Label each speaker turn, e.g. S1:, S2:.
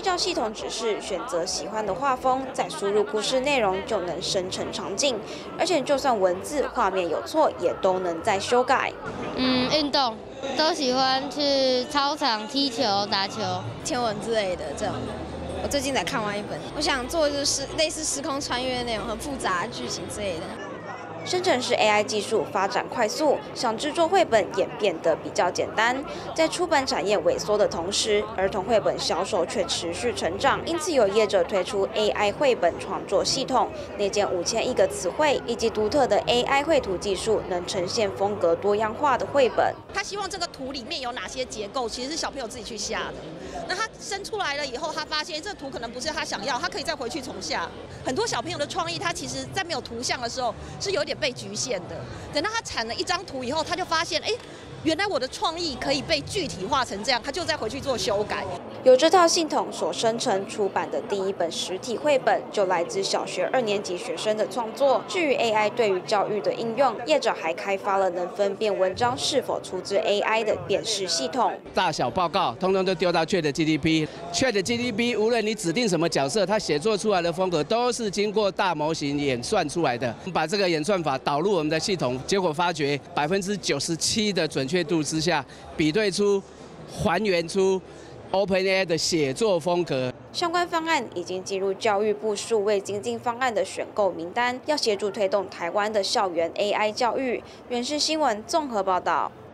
S1: 照系统指示选择喜欢的画风，再输入故事内容就能生成场景，而且就算文字、画面有错，也都能再修改。
S2: 运动都喜欢去操场踢球、打球、
S3: 天文之类的这种。我最近才看完一本，我想做就是类似时空穿越那种很复杂的剧情之类的。
S1: 生成式 AI 技术发展快速，想制作绘本也变得比较简单。在出版产业萎缩的同时，儿童绘本销售却持续成长。因此，有业者推出 AI 绘本创作系统，内建5000亿个词汇以及独特的 AI 绘图技术，能呈现风格多样化的绘本。
S4: 他希望这个图里面有哪些结构，其实是小朋友自己去下的。那他生出来了以后，他发现这个图可能不是他想要，他可以再回去重下。很多小朋友的创意，他其实在没有图像的时候是有点被局限的。等到他产了一张图以后，他就发现，原来我的创意可以被具体化成这样，他就再回去做修改。
S1: 由这套系统所生成出版的第一本实体绘本，就来自小学2年级学生的创作。至于 AI 对于教育的应用，业者还开发了能分辨文章是否出自 AI 的辨识系统。
S5: 大小报告通通都丢到 ChatGPT，ChatGPT 无论你指定什么角色，它写作出来的风格都是经过大模型演算出来的。我们把这个演算法导入我们的系统，结果发觉97%的准确度之下，比对出、还原出 OpenAI 的写作风格。
S1: 相关方案已经进入教育部数位精进方案的选购名单，要协助推动台湾的校园 AI 教育。原视新闻综合报道。